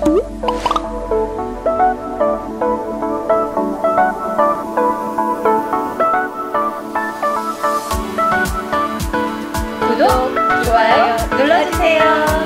구독, 좋아요 눌러주세요.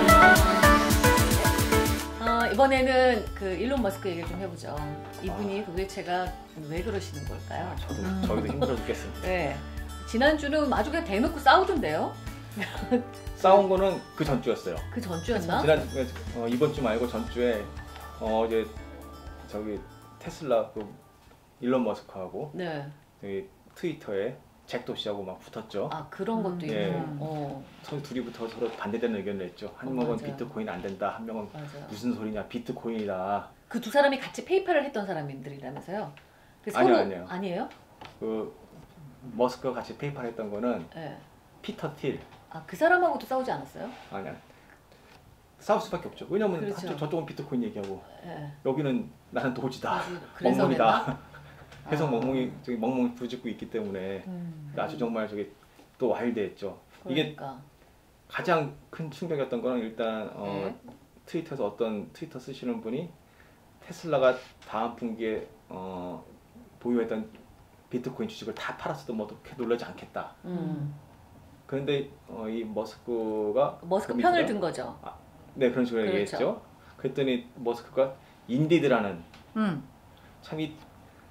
이번에는 그 일론 머스크 얘기를 좀 해보죠. 이분이 도대체가 왜 그러시는 걸까요? 저희도 힘들어 죽겠습니다. 네. 지난주는 아주 그냥 대놓고 싸우던데요? 싸운 거는 그 전주였어요. 그 전주였나? 이번 주 말고 전주에 이제 저기 테슬라 그 일론 머스크하고 네. 여기 트위터에 잭 도시하고 막 붙었죠. 아, 그런 것도 있고. 예. 둘이부터 서로 반대되는 의견을 냈죠. 한 명은 맞아요. 비트코인 안 된다, 한 명은 맞아요. 무슨 소리냐, 비트코인이다. 그 두 사람이 같이 페이팔을 했던 사람들이라면서요? 아니요. 아니에요? 그 머스크가 같이 페이팔 했던 거는 네. 피터 틸. 아, 그 사람하고도 싸우지 않았어요? 아니야. 싸울 수밖에 없죠. 왜냐면 그렇죠. 저쪽은 비트코인 얘기하고 네. 여기는 나는 도지다, 그래서 멍멍이다. 계속 아. 멍멍이 부짓고 있기 때문에 아주 정말 저기 또 와일드했죠. 그러니까. 이게 가장 큰 충격이었던 거는 일단 네. 트위터에서 어떤 트위터 쓰시는 분이 테슬라가 다음 분기에 보유했던 비트코인 주식을 다 팔았어도 뭐 그렇게 놀라지 않겠다. 그런데 이 머스크가 편을 든 거죠. 네, 그런 식으로 그렇죠. 얘기했죠. 그랬더니 머스크가 인디드라는 참 이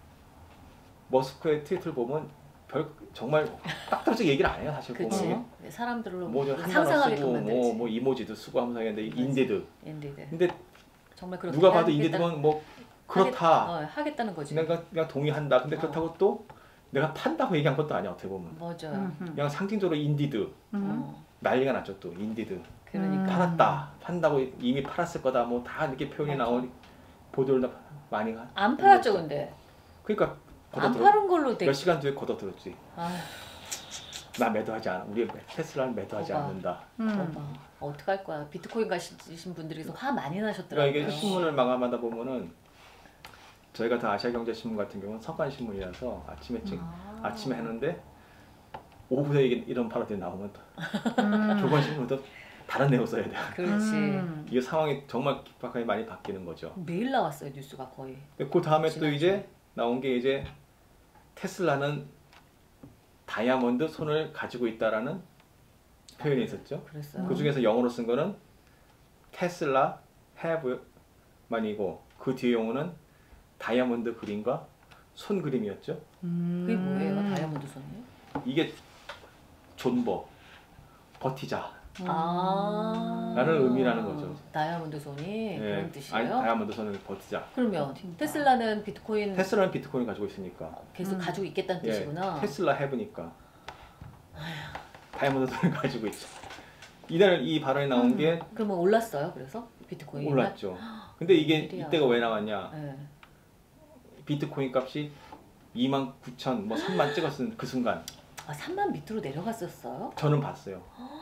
머스크의 트위터를 보면 정말 딱 떨어지게 얘기를 안 해요. 사실 보면 사람들로 뭐 상상하게끔 만들지. 뭐 이모지도 쓰고 하면서 하는데 인디드. 근데 정말 누가 봐도 인디드면 뭐 그렇다. 하겠다는 거지. 내가 그냥 동의한다. 근데 그렇다고 또 내가 판다고 얘기한 것도 아니야. 어떻게 보면. 맞아요. 그냥 상징적으로 인디드. 난리가 났죠. 또 인디드. 그러니까 팔았다. 판다고 이미 팔았을 거다. 뭐 다 이렇게 표현이 나오니 보도를 많이 안 팔았죠, 근데. 그러니까 안 팔은 걸로 몇 시간 뒤에 걷어들었지. 아. 나 매도하지 않아. 우리 테슬라는 매도하지 않는다. 어떡할 거야. 비트코인 가시신 분들께서 화 많이 나셨더라고요. 그러니까 이게 신문을 마감하다 보면은 저희가 다 아시아경제신문 같은 경우는 서간신문이라서 아침에 하는데 오후에 이런 발언들이 나오면 조간신문도 다른 내용 써야 돼요. 그렇지. 이게 상황이 정말 급박하게 많이 바뀌는 거죠. 매일 나왔어요, 뉴스가 거의. 그 다음에 또 이제 나온 게 이제 테슬라는 다이아몬드 손을 가지고 있다라는 표현이 있었죠. 그랬어요. 그 중에서 영어로 쓴 거는 테슬라 have만이고 그 뒤에 용어는 다이아몬드 그림과 손 그림이었죠. 그게 뭐예요, 다이아몬드 손이? 이게 존버, 버티자 라는 의미라는 거죠. 다이아몬드 손이 그런 뜻이에요? 아니, 다이아몬드 손을 버티자. 그러면 테슬라는 비트코인 가지고 있으니까 계속 가지고 있겠다는 뜻이구나. 테슬라 해브니까 다이아몬드 손을 가지고 있죠. 이날 이 발언이 나온 게 그러면 올랐어요? 그래서 비트코인이 올랐죠. 근데 이게 이때가 왜 나왔냐? 네. 비트코인 값이 29,000, 뭐 3만 찍었은 그 순간. 아, 3만 밑으로 내려갔었어요? 저는 봤어요.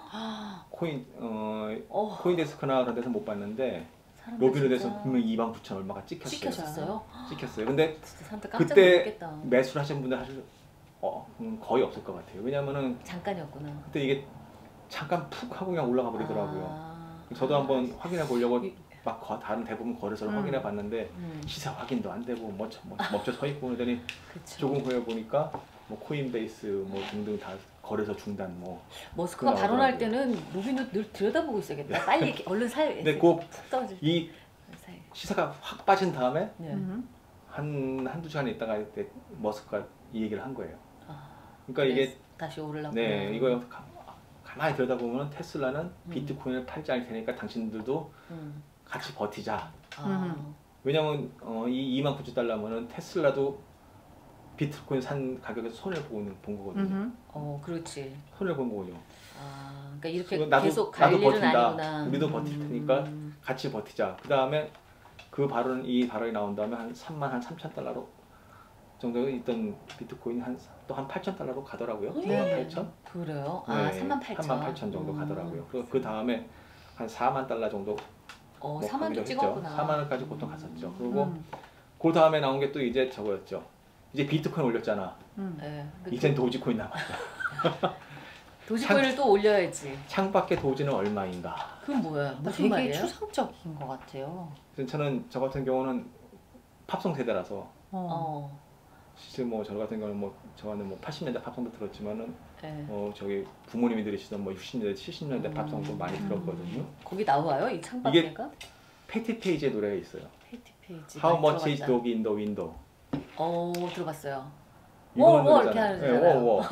코인데스크나 그런 데서 못 봤는데 로비노에서 분명히 29,000 얼마가 찍혔어요. 찍혔어요. 근데 그때 매수를 하신 분들 사실 거의 없을 것 같아요. 왜냐면은 잠깐이었구나. 그때 이게 잠깐 푹 하고 그냥 올라가 버리더라고요. 저도 한번 확인해 보려고 막 다른 대부분 거래소를 확인해 봤는데 시세 확인도 안 되고 멈춰 서 있고 그러더니 조금 후에 보니까 뭐 코인베이스 뭐 등등 다 거래소 중단 뭐. 머스크가 발언할 때는 로비노 늘 들여다보고 있어야겠다. 빨리 얼른 근데 이 시세가 확 빠진 다음에 한두 시간 있다가 이때 머스크가 이 얘기를 한 거예요. 그러니까 이게 다시 오르려고. 네, 이거 가만히 들여다보면 테슬라는 비트코인을 팔지 않을 테니까 당신들도 같이 버티자. 왜냐면 이 29,000달러면은 테슬라도 비트코인 산 가격에서 손해를 본 거거든요. 그렇지. 손해를 본 거군요. 그러니까 이렇게 계속 갈 일은 버틴다. 아니구나. 우리도 버틸 테니까 같이 버티자. 그 다음에 이 발언이 나온 다음에 한 33,000달러로 정도 있던 비트코인이 또 한 8,000달러로 가더라고요. 8,000? 그래요? 네, 38,000. 38,000 정도 가더라고요. 그 다음에 한 4만 달러 정도 4만도 찍었구나. 4만 원까지 보통 갔었죠. 그리고 그 다음에 나온 게 또 이제 저거였죠. 이제 비트코인 올렸잖아. 이젠 도지코인 남았다. 도지코인을 또 올려야지. 창밖에 도지는 얼마인가. 그건 뭐야? 무슨 되게 말이에요? 추상적인 것 같아요. 저는 저 같은 경우는 팝송 세대라서 실제 뭐 저 같은 경우는 뭐 저는 뭐 80년대 팝송도 들었지만은 네. 저기 부모님이 들으시던 뭐 60년대 70년대 팝송도 많이 들었거든요. 거기 나와요? 이 창밖에가? 패티 페이지의 노래가 있어요. 패티 페이지. How 많이 much is 들어봤다. dog in the window? 들어봤어요. 이거만 워 이렇게 노래잖아요. 하는 네, 거잖아요. 워.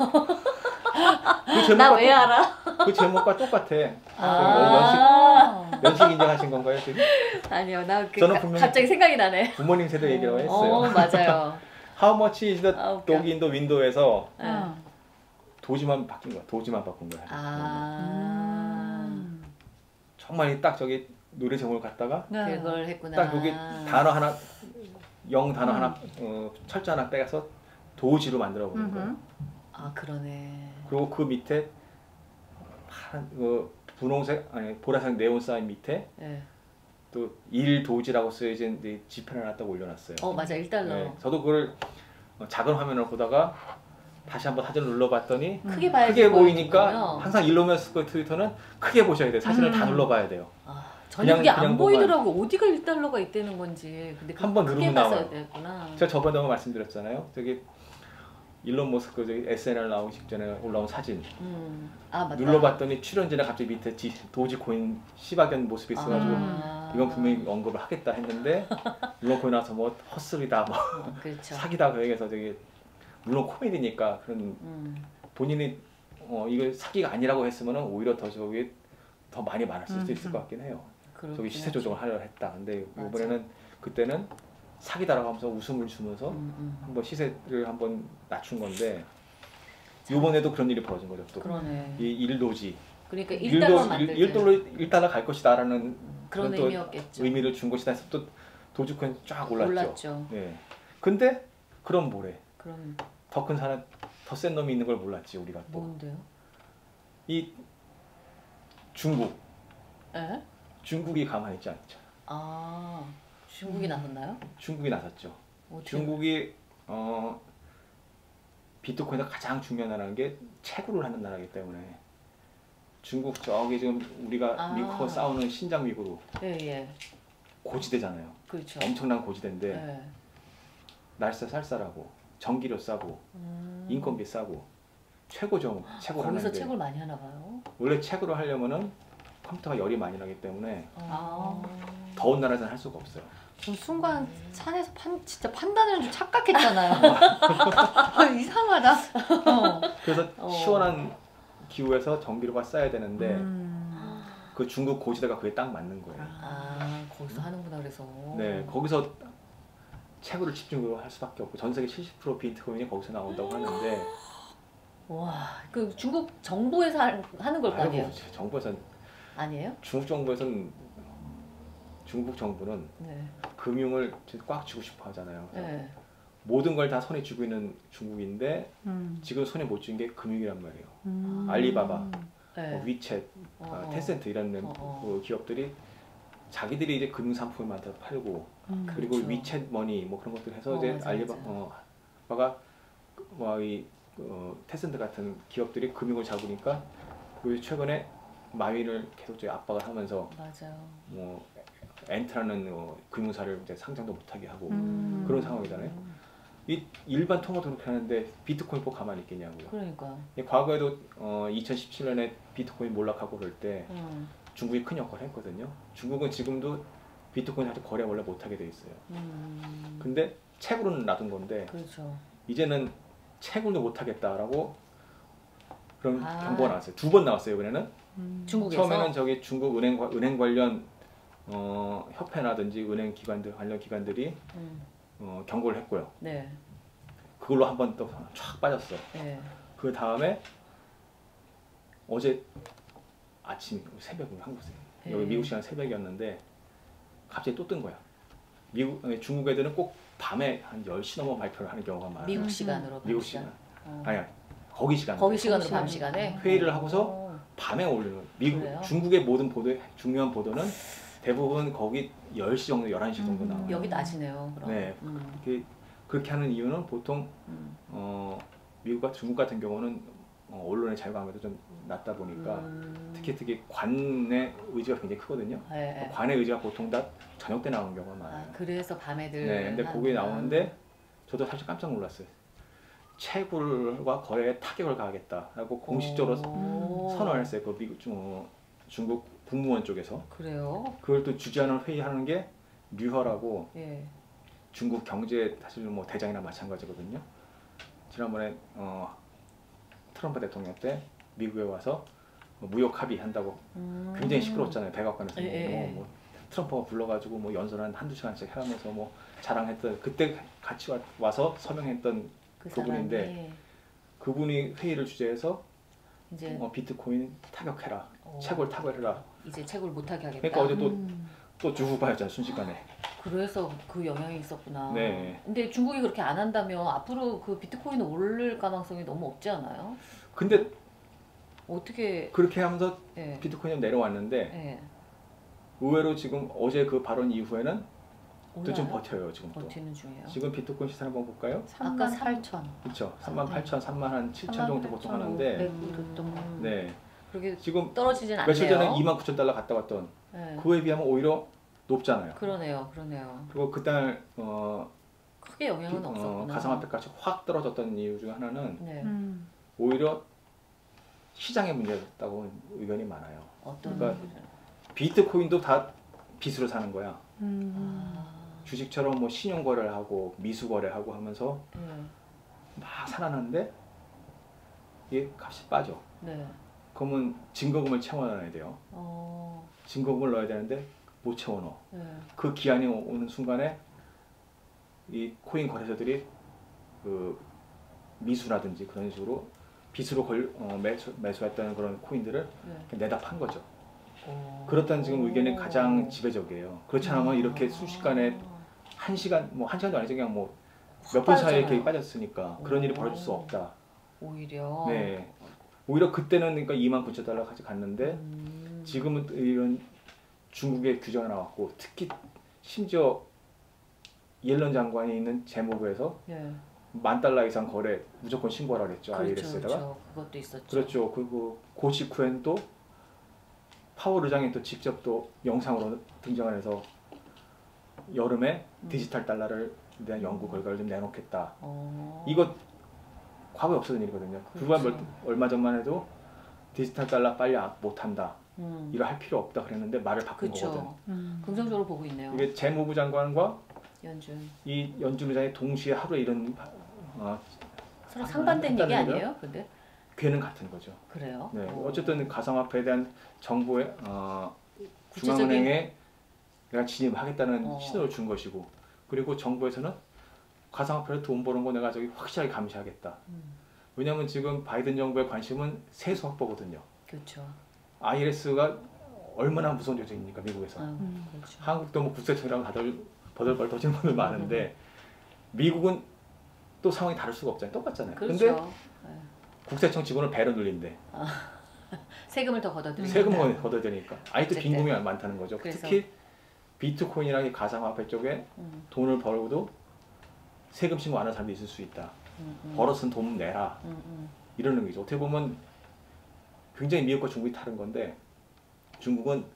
나 왜 알아? 그 제목과 똑같아. 아. 연식 인정하신 건가요 지금? 아니요, 나 저는 분명히 갑자기 생각이 나네. 부모님 세대 얘기라고 했어요. 맞아요. How much is the 웃겨. dog in the window에서 네. 도지만 바뀐 거야. 도지만 바꾼 거야. 정말 딱 저기 노래 제목을 갖다가 네. 그걸 했구나. 딱 여기 단어 하나 단어 하나 철자 하나 빼서 도지로 만들어 보는 거예요. 아 그러네. 그리고 그 밑에 파란 분홍색 아니 보라색 네온 사인 밑에 네. 또 일도지라고 쓰여진 지펜을 하나 딱 올려놨어요. 맞아, 1달러. 네, 저도 그걸 작은 화면을 보다가 다시 한번 사진을 눌러봤더니 크게 봐야지 크게 보이니까 보이는군요. 항상 일로면스 트위터는 크게 보셔야 돼요. 사진을 다 눌러봐야 돼요. 저는 그게 그냥 안 보이더라고. 어디가 1달러가 있다는 건지. 근데 한번 크게 누르면 봤어야 나와요. 됐구나. 제가 저번에 한번 말씀드렸잖아요. 저기 일론 머스크 저기 SNL 나오기 직전에 올라온 사진 맞다. 눌러봤더니 출연진에 갑자기 밑에 도지코인 시바견 모습이 있어가지고 이건 분명히 언급을 하겠다 했는데 물론 거기 나서 뭐 헛소리다 뭐 그렇죠. 사기다 그 얘기해서 되게 물론 코미디니까 그런 본인이 이걸 사기가 아니라고 했으면 오히려 더 저기 더 많이 말할 수 있을 것 같긴 해요. 저기 시세 조정을 하려 했다. 근데 이번에는 그때는 사기다라고 하면서 웃음을 주면서 한번 시세를 한번 낮춘 건데 이번에도 그런 일이 벌어진 거죠. 또 그러네. 이 일도지. 그러니까 1달러 만들 때 1달러 갈 것이다라는 그런 또 의미였겠죠. 의미를 준 것이다 해서 또 도지코인 쫙 올랐죠. 올랐죠. 네. 근데 그럼 뭐래? 그럼 더 큰 사람, 더 센 놈이 있는 걸 몰랐지 우리가 또. 뭔데요? 이 중국. 에? 중국이 가만히 있지 않죠. 중국이 나섰나요? 중국이 나섰죠. 어떻게? 중국이 비트코인에서 가장 중요한 나라는 게 채굴을 하는 나라이기 때문에 중국 저기 지금 우리가 미국하고 싸우는 신장 위구르 예. 고지대잖아요. 그렇죠. 엄청난 고지대인데 예. 날짜 쌀쌀하고 전기료 싸고 인건비 싸고 채굴을 거기서 하는데 채굴 많이 하나 봐요. 원래 채굴을 하려면은 컴퓨터가 열이 많이 나기 때문에 아. 더운 나라에서는 할 수가 없어요. 저 순간 산에서 진짜 판다는 줄 착각했잖아요. 이상하다. 그래서 시원한 기후에서 전기료가 싸야 되는데 그 중국 고지대가 그게 딱 맞는 거예요. 거기서 하는구나 그래서. 네, 거기서 채굴을 집중적으로 할 수밖에 없고 전 세계 70% 비트코인이 거기서 나온다고 하는데 와, 그 중국 정부에서 하는 걸 거 아니에요? 정부에서는 아니에요? 중국 정부에서는 중국 정부는 네. 금융을 꽉 쥐고 싶어 하잖아요. 네. 모든 걸 다 손에 쥐고 있는 중국인데 지금 손에 못 쥔 게 금융이란 말이에요. 알리바바, 네. 위챗, 텐센트 이런 그 기업들이 자기들이 이제 금융 상품을 만들어 팔고 그리고 그렇죠. 위챗 머니 뭐 그런 것들 해서 이제 맞아, 알리바바가 이 텐센트 같은 기업들이 금융을 잡으니까 최근에 마윈을 계속 압박을 하면서 맞아요. 뭐 엔트라는 금융사를 이제 상장도 못하게 하고 그런 상황이잖아요. 이 일반 통화도 그렇게 하는데 비트코인 꼭 가만히 있겠냐고요. 그러니까. 과거에도 2017년에 비트코인 몰락하고 그럴 때 중국이 큰 역할을 했거든요. 중국은 지금도 비트코인 아직 거래 원래 못하게 돼 있어요. 근데 채굴은 놔둔 건데 그렇죠. 이제는 채굴도 못하겠다라고 그런 경고가 나왔어요. 2번 나왔어요. 이번에는 중국에서? 처음에는 저기 중국 은행 관련 협회라든지 은행 기관들 관련 기관들이 경고를 했고요. 네. 그걸로 한 번 또 쫙 빠졌어. 네. 그 다음에 어제 아침 새벽 한국 여기 미국 시간 새벽이었는데 갑자기 또 뜬 거야. 중국 애들은 꼭 밤에 한 10시 넘어 발표를 하는 경우가 많아요. 미국 시간으로. 미국 시간. 아니야. 거기 시간. 거기 시간으로 밤 시간에 회의를 하고서 밤에 올리는 그래요? 중국의 모든 중요한 보도는 대부분 거기 10시 정도 11시 정도 나와요. 여기 낮이네요. 그럼. 네. 그렇게 하는 이유는 보통 미국과 중국 같은 경우는 언론의 자유감에도 좀 낮다 보니까 특히 관의 의지가 굉장히 크거든요. 네. 관의 의지가 보통 다 저녁 때 나오는 경우가 많아요. 그래서 밤에들. 네, 근데 거기에 나오는데 저도 사실 깜짝 놀랐어요. 채굴과 거래에 타격을 가하겠다라고 공식적으로 선언을 했어요. 그 미국 중국 국무원 쪽에서. 그래요? 그걸 또 주재하는 회의하는 게 류허라고 예. 중국 경제 사실 뭐 대장이나 마찬가지거든요. 지난번에 트럼프 대통령 때 미국에 와서 무역 합의한다고 굉장히 시끄러웠잖아요. 백악관에서 뭐 트럼프가 불러가지고 뭐 연설 한두 시간씩 하면서 뭐 자랑했던 그때 같이 와서 서명했던 그분인데 그분이 회의를 주재해서 이제 비트코인 타격해라, 채굴 타격해라. 이제 채굴 못하게 하겠다. 그러니까 어제 또 주후파였잖아요, 순식간에. 그래서 그 영향이 있었구나. 네. 근데 중국이 그렇게 안 한다면 앞으로 그 비트코인은 오를 가능성이 너무 없지 않아요? 근데 어떻게 그렇게 하면서 예. 비트코인이 내려왔는데 예. 의외로 지금 어제 그 발언 이후에는 또 좀 올라요? 버텨요. 지금 또. 버티는 중이에요. 지금 비트코인 시세 한번 볼까요? 38,000. 그렇죠. 38,000, 37,000 정도 보통 하는데 네. 그렇게 지금 떨어지진 않네요. 며칠 전에 29,000달러 갔다 왔던 네. 그거에 비하면 오히려 높잖아요. 그러네요. 그리고 그날 크게 영향은 없었구나. 가상화폐 값이 확 떨어졌던 이유 중 하나는 네. 오히려 시장의 문제였다고 의견이 많아요. 어떤 그러니까 비트코인도 다 빚으로 사는 거야. 주식처럼 뭐 신용 거래를 하고 미수 거래하고 하면서 막 살아났는데 이게 값이 빠져. 네. 그러면 증거금을 채워넣어야 돼요. 증거금을 넣어야 되는데 못 채워넣어. 네. 그 기한이 오는 순간에 이 코인 거래소들이 그 미수라든지 그런 식으로 빚으로 매수했다는 그런 코인들을 내다 판 거죠. 그렇다는 지금 의견이 가장 지배적이에요. 그렇지 않으면 이렇게 순식간에 한 시간도 아니죠. 그냥 뭐 몇 분 사이에 이렇게 빠졌으니까 그런 일이 벌어질 수 없다. 오히려. 네. 오히려 그때는 그러니까 29,000달러까지 갔는데 지금은 이런 중국의 규제가 나왔고 특히 심지어 이엘런 장관이 있는 재무부에서 $10,000 이상 거래 무조건 신고하라 그랬죠. IRS에다가. 그렇죠. 그것도 있었죠. 그렇죠. 그리고 그 직후엔 또 파월 의장이 또 직접 또 영상으로 등장을 해서 여름에 디지털 달러를 대한 연구 결과를 좀 내놓겠다. 이거 과거에 없었던 일이거든요. 불과 얼마 전만 해도 디지털 달러 빨리 못한다. 이거 할 필요 없다 그랬는데 말을 바꾼 거거든. 긍정적으로 보고 있네요. 이게 재무부 장관과 이 연준 의장이 동시에 하루에 이런 서로 상반된 얘기 아니에요? 근데 괴는 같은 거죠. 그래요? 네. 어쨌든 가상화폐에 대한 정부의 중앙은행에 내가 진입하겠다는 신호를 준 것이고, 그리고 정부에서는 가상화폐로 돈 버는 거 내가 저기 확실하게 감시하겠다. 왜냐하면 지금 바이든 정부의 관심은 세수 확보거든요. 그렇죠. IRS가 얼마나 무서운 조직입니까, 미국에서. 그렇죠. 한국도 뭐 국세청이라고 다들 버들버들 터지는 분들 많은데 미국은 또 상황이 다를 수가 없잖아요. 똑같잖아요. 그렇죠. 근데 국세청 직원을 배로 눌린대. 세금을 더 걷어들이니까. 세금을 걷어야 되니까. 아직도 빈곤이 많다는 거죠. 그래서. 특히 비트코인이랑 이 가상화폐 쪽에 돈을 벌어도 세금 신고 안 하는 사람도 있을 수 있다. 벌었은 돈 내라. 이런 의미죠. 어떻게 보면 굉장히 미국과 중국이 다른 건데 중국은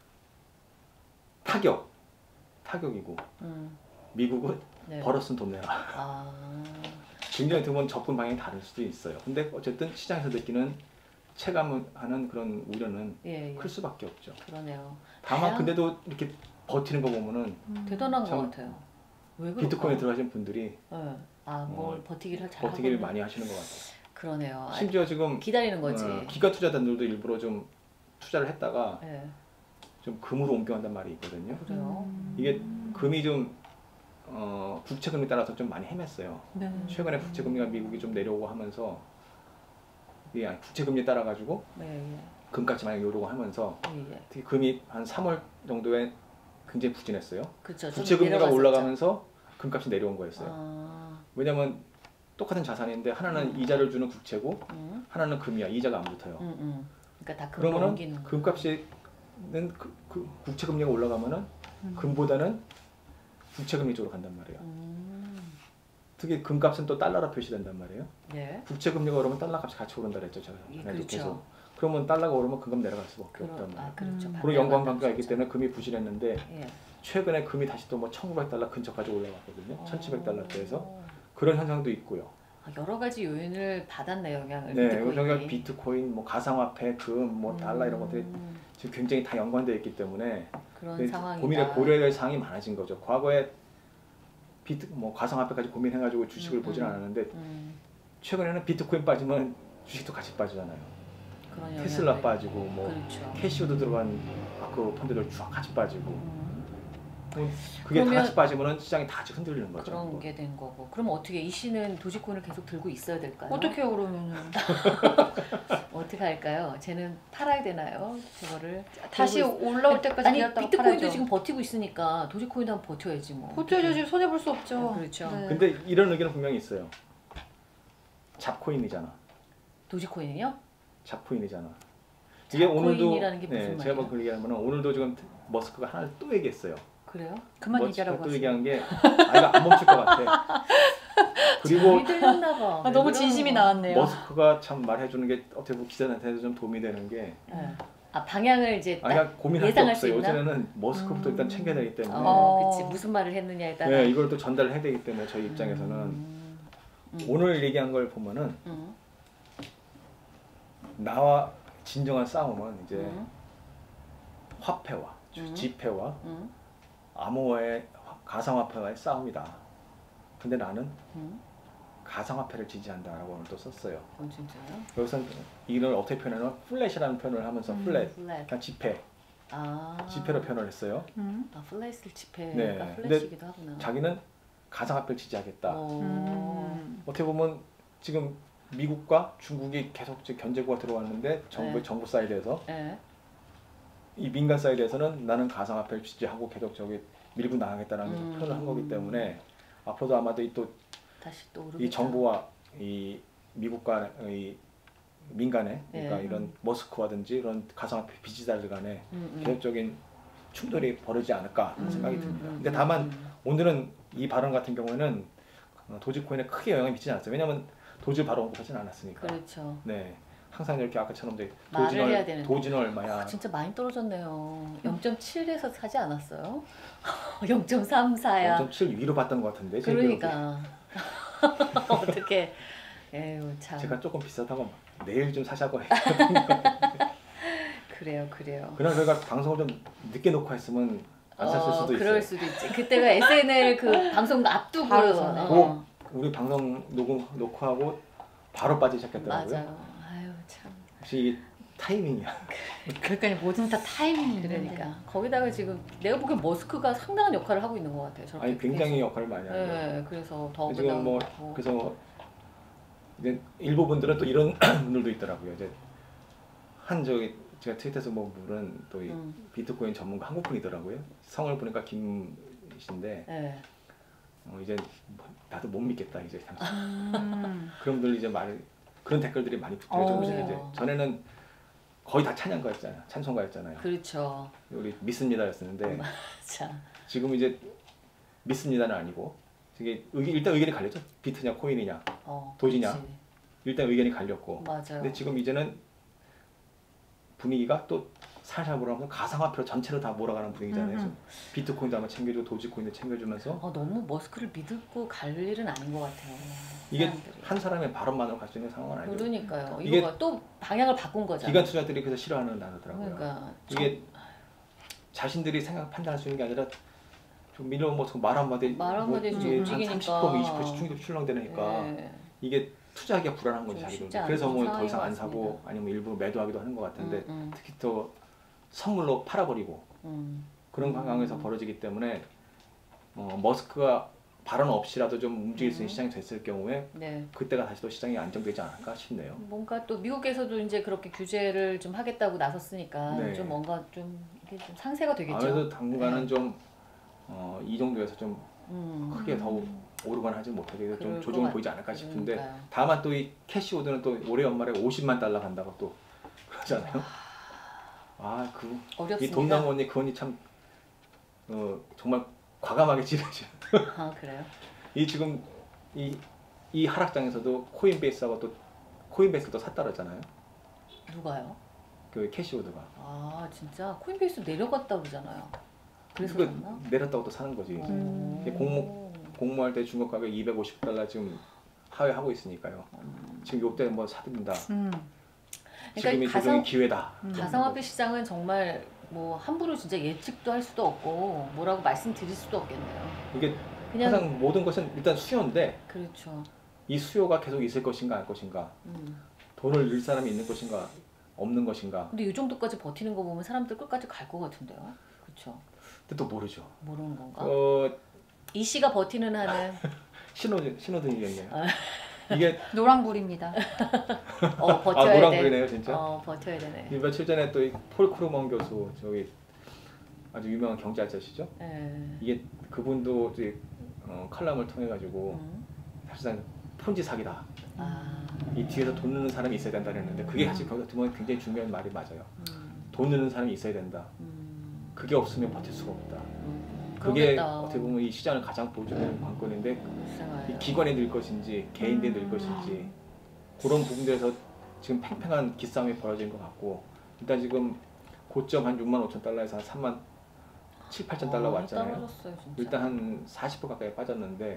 타격이고 미국은 벌었은 돈 내라. 굉장히 어떻게 보면 접근 방향이 다를 수도 있어요. 근데 어쨌든 시장에서 느끼는 체감하는 그런 우려는 클 수밖에 없죠. 그러네요. 다만 근데도 이렇게 버티는 거 보면은 대단한 것 같아요. 왜 비트코인에 들어가신 분들이 뭘 버티기를 많이 하시는 것 같아요. 그러네요. 심지어 지금 기다리는 거지. 기가 투자자들도 일부러 좀 투자를 했다가 좀 금으로 옮겨간단 말이 있거든요. 그래요? 이게 금이 좀 국채금리 따라서 좀 많이 헤맸어요. 최근에 국채금리가 미국이 좀 내려오고 하면서 국채금리 따라 가지고 금값이 많이 오르고 하면서 특히 금이 한 3월 정도에 굉장히 부진했어요. 그쵸, 국채금리가 올라가면서 금값이 내려온 거였어요. 왜냐면 똑같은 자산인데 하나는 이자를 주는 국채고 하나는 금이야. 이자가 안 붙어요. 그러니까 다 그러면은 금값이 국채금리가 올라가면은 금보다는 국채금리 쪽으로 간단 말이에요. 특히 금값은 또 달러로 표시된단 말이에요. 예. 국채 금리가 오르면 달러 값이 같이 오른다 그랬죠. 제가 그렇죠. 계속. 그러면 달러가 오르면 금값 내려갈 수밖에 없단 말이에요. 아, 그렇죠. 그런 연관관계가 있기 때문에 금이 부실했는데 예. 최근에 금이 다시 또 뭐 1,900달러 근처까지 올라갔거든요. 1,700달러대에서 그런 현상도 있고요. 여러 가지 요인을 받았네 영향을. 네, 여기가 비트코인, 뭐 가상화폐, 금, 뭐 달러 이런 것들이 지금 굉장히 다 연관되어 있기 때문에 그런 상황이다. 고민에 고려해야 될 사항이 많아진 거죠. 과거에 뭐 가상화폐까지 고민해가지고 주식을 보진 않았는데 최근에는 비트코인 빠지면 주식도 같이 빠지잖아요. 그런 테슬라 빠지고 뭐 그렇죠. 캐시오도 들어간 그 펀드들 쫙 같이 빠지고 그게 다 그러면 같이 빠지면 시장이 다 같이 흔들리는 거죠. 그런 게 된 거고. 그럼 어떻게 이 씨는 도지코인을 계속 들고 있어야 될까요? 어떻게 그러면은 어떻게 할까요? 쟤는 팔아야 되나요? 저거를 다시 올라올 때까지 아니 기다렸다가 비트코인도 팔아야죠. 지금 버티고 있으니까 도지코인도 한번 버텨야지 뭐. 버텨야죠. 지금 손해 볼 수 없죠. 그렇죠. 네. 근데 이런 의견은 분명히 있어요. 잡코인이잖아. 도지코인이요? 잡코인이잖아. 이게 잡코인이라는 게 무슨 네, 말이에요? 제가 뭐 그 얘기하면 오늘도 지금 머스크가 하나를 또 얘기했어요. 그래요? 그만 머스크가 얘기하라고 또 하세요. 얘기한 게 아이가 안 멈출 것 같아. 그리고 잠이 들렸나 봐. 아, 너무 진심이 나왔네요. 머스크가 참 말해주는 게 어떻게 보면 기자한테도 좀 도움이 되는 게 네. 아 방향을 이제 딱 아이가 고민할 게 예상할 수 없어요. 있나? 요즘에는 머스크부터 일단 챙겨야 되기 때문에 그치 무슨 말을 했느냐에 따라. 네, 이걸 또 전달을 해야 되기 때문에 저희 입장에서는 오늘 얘기한 걸 보면은 나와 진정한 싸움은 이제 화폐와 지폐와 암호화의 가상화폐와의 싸움이다. 근데 나는 가상화폐를 지지한다라고 오늘 또 썼어요. 진짜요? 여기서 이걸 어떻게 표현하냐면 플랫이라는 표현을 하면서 플랫, 그냥 지폐, 지폐로 표현을 했어요. 아 플랫을 지폐가 네, 플랫이기도 하구나. 자기는 가상화폐를 지지하겠다. 음. 어떻게 보면 지금 미국과 중국이 계속 이제 견제구가 들어왔는데 정부 사이드에서 네. 이 민간 사이드에서는 나는 가상화폐를 지지하고 계속 저기 밀고 나가겠다는 표현을 한 거기 때문에 앞으로도 아마도 다시 또 이 정부와 이 미국과 이 민간의 그러니까 이런 머스크와든지 이런 가상화폐 비지달들 간에 계속적인 충돌이 벌어지지 않을까 생각이 듭니다. 근데 다만 오늘은 이 발언 같은 경우에는 도지코인에 크게 영향을 미치지 않았어요. 왜냐하면 도지 바로 언급하지는 않았으니까. 그렇죠. 네, 항상 이렇게 아까처럼 이제 말을 해야 되는데. 도진 얼마야. 진짜 많이 떨어졌네요. 0.7에서 사지 않았어요? 0.34야. 0.7 위로 봤던 것 같은데. 제 그러니까 어떻게? 에휴 참. 제가 조금 비싸다고 내일 좀 사자고 해요. 그래요. 그날 저희가 방송을 좀 늦게 녹화했으면 안 샀을 수도 그럴 있어요. 수도 있지. 그때가 SNL 그 방송 앞두고 바로 전에. 우리 방송 녹화하고 바로 빠지기 시작했더라고요. 맞아요. 아유 참. 혹시 이게 타이밍이야. 그러니까 모든 다 타이밍이 그러니까 거기다가 지금 내가 보기엔 머스크가 상당한 역할을 하고 있는 것 같아요. 저렇게 아니 굉장히 계속. 역할을 많이 하죠. 네, 그래서 더 지금 뭐 그래서 이제 일부 분들은 또 이런 분들도 있더라고요. 이제 한 저기 제가 트윗에서 뭐 물은 또 이 비트코인 전문가 한국 분이더라고요. 성을 보니까 김이신데 네. 이제 나도 못 믿겠다 이제 그런 분들 이제 그런 댓글들이 많이 붙어요. 조금씩 이제 전에는 거의 다 찬송가였잖아요. 그렇죠. 우리 믿습니다였었는데 자. 지금 이제 믿습니다는 아니고 이게 일단 의견이 갈렸죠. 비트냐 코인이냐 도지냐 그치. 일단 의견이 갈렸고 맞아요. 근데 지금 이제는 분위기가 또 살살 몰아가면서 가상화폐로 전체로 다 몰아가는 분위기잖아요. 지금 비트코인도 한번 챙겨주고 도지코인도 챙겨주면서 너무 머스크를 믿고 갈 일은 아닌 것 같아요. 이게 사람들이. 한 사람의 발언만으로 갈 수 있는 상황은 아니에요. 그러니까요. 이게 이거 또 방향을 바꾼 거잖아요. 기관 투자들이 그래서 싫어하는 단어더라고요. 그러니까 이게 자신들이 판단할 수 있는 게 아니라 좀 밀어 뭐 말 한마디 좀 움직이니까. 한 30% 20% 충격 출렁대니까 네. 이게 투자하기가 불안한 거지 좀 자기도. 쉽지 않은 그래서 뭐 더 상황인 이상 것 안 사고 같습니다. 아니면 일부 매도하기도 하는 것 같은데 음. 특히 또 선물로 팔아버리고 그런 관광에서 음. 벌어지기 때문에 머스크가 발언 없이라도 좀 움직일 수 있는 시장이 됐을 경우에 네. 그때가 다시 또 시장이 안정되지 않을까 싶네요. 뭔가 또 미국에서도 이제 그렇게 규제를 좀 하겠다고 나섰으니까 네. 좀 뭔가 좀 이게 좀 상세가 되겠죠. 아무래도 당분간은 네. 좀 이 정도에서 좀 크게 더 오르거나 하지 못하게 좀 그럴 조정을 것 보이지 않을까 싶은데 그러니까요. 다만 또 이 캐시오드는 또 올해 연말에 50만 달러 간다고 또 그러잖아요. 이 어렵습니다. 돈 나온 언니 그 언니 참 정말 과감하게 찌르죠. 그래요? 이 지금 이 하락장에서도 코인베이스하고 또 코인베이스도 샀다 그러잖아요. 누가요? 그 캐시우드가. 아 진짜 코인베이스 내려갔다 그러잖아요. 그래서 그거 샀나? 내렸다고 또 사는 거지. 공모할 때 중국 가격 $250 지금 하회하고 있으니까요. 지금 요때 뭐 사든다. 지금이 그러니까 조정의 기회다. 가상화폐 시장은 정말 뭐 함부로 진짜 예측도 할 수도 없고 뭐라고 말씀드릴 수도 없겠네요. 이게 그냥 항상 모든 것은 일단 수요인데 그렇죠. 이 수요가 계속 있을 것인가 알 것인가, 돈을 넣을 사람이 있는 것인가 없는 것인가. 근데 이 정도까지 버티는 거 보면 사람들 끝까지 갈 것 같은데요. 그렇죠. 근데 또 모르죠. 모르는 건가? 이 씨가 버티는 한은 신호등이겠네요. 이게 노랑불입니다. 버텨야 돼. 노란불이네요 진짜. 버텨야 되네. 며칠 전에 또 폴 크루먼 교수 저기 아주 유명한 경제학자시죠. 이게 그분도 이제 칼럼을 통해 가지고 사실상 폰지 사기다. 이 뒤에서 돈 넣는 사람이 있어야 된다 그랬는데 그게 사실 거기서 보면 굉장히 중요한 말이 맞아요. 돈 넣는 사람이 있어야 된다. 그게 없으면 버틸 수가 없다. 그게 그러겠다. 어떻게 보면 이 시장을 가장 보여주는 관건인데 이 기관이 늘 것인지 개인들이 늘 것인지 그런 부분들에서 지금 팽팽한 기싸움이 벌어진 것 같고 일단 지금 고점 한 65,000달러에서 한 3만 7, 8천 달러 왔잖아요. 떨어졌어요, 진짜. 일단 한 40% 가까이 빠졌는데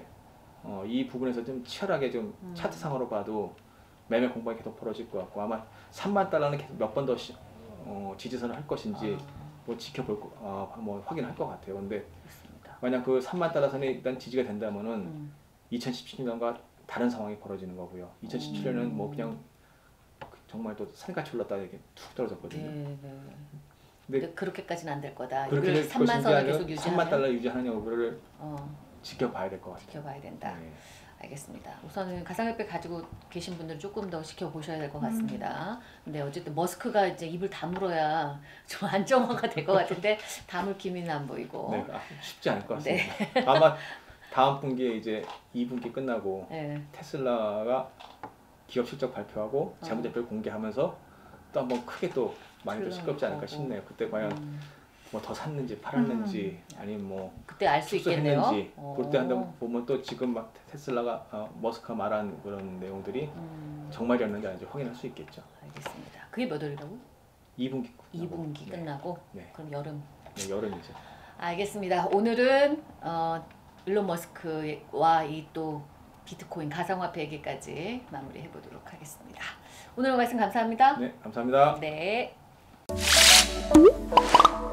이 부분에서 좀 치열하게 좀 차트상으로 봐도 매매 공방이 계속 벌어질 것 같고 아마 3만 달러는 계속 몇 번 더 지지선을 할 것인지 뭐 지켜볼 뭐 확인할 것 같아요. 근데 그렇습니다. 만약 그 3만 달러 선이 일단 지지가 된다면은 2017년과 다른 상황이 벌어지는 거고요. 2017년은 뭐 그냥 정말 또 산같이 올랐다 이렇게 툭 떨어졌거든요. 네. 근데 그렇게까지는 안 될 거다. 그렇게 이걸 될 3만 것인지 선을 아니면 계속 유지하면 3만 달러 유지하는 여부를 어, 지켜봐야 될 것 같아요. 지켜봐야 된다. 네. 알겠습니다. 우선은 가상화폐 가지고 계신 분들 조금 더 지켜보셔야 될 것 같습니다. 근데 어쨌든 머스크가 이제 입을 다물어야 좀 안정화가 될 것 같은데 다물 기미는 안 보이고. 네, 쉽지 않을 것 같습니다. 아마 다음 분기에 이제 2분기 끝나고 테슬라가 기업 실적 발표하고 재무제표를 공개하면서 또 한번 크게 또 많이 더 시끄럽지 않을까 싶네요. 그때 과연 뭐 더 샀는지 팔았는지 아니면 뭐 그때 알 수 있겠네요. 했는지 볼 때 한번 보면 또 지금 막 테슬라가 머스크가 말한 그런 내용들이 정말이었는지 아닌지 확인할 수 있겠죠. 알겠습니다. 그게 몇 월이라고? 2분기 2분기 끝나고? 네. 그럼 여름. 네, 여름이죠. 알겠습니다. 오늘은 일론 머스크와 이 또 비트코인 가상화폐 얘기까지 마무리해 보도록 하겠습니다. 오늘 말씀 감사합니다. 네, 감사합니다. 네.